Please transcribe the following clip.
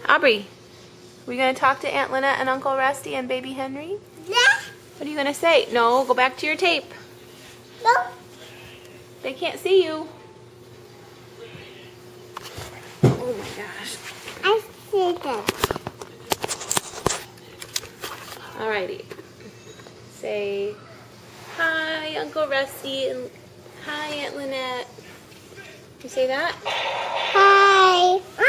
Aubrey, are we going to talk to Aunt Lynette and Uncle Rusty and Baby Henry? Yeah. What are you going to say? No, go back to your tape. No. They can't see you. Oh my gosh. I see them. Alrighty. Say hi, Uncle Rusty, and hi, Aunt Lynette. You say that? Hi.